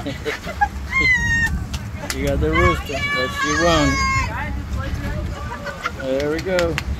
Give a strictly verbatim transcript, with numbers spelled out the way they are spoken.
You got the rooster. Let's see one. There we go.